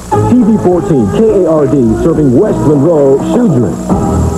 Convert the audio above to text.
TV 14 KARD serving West Monroe, Shoe Drink.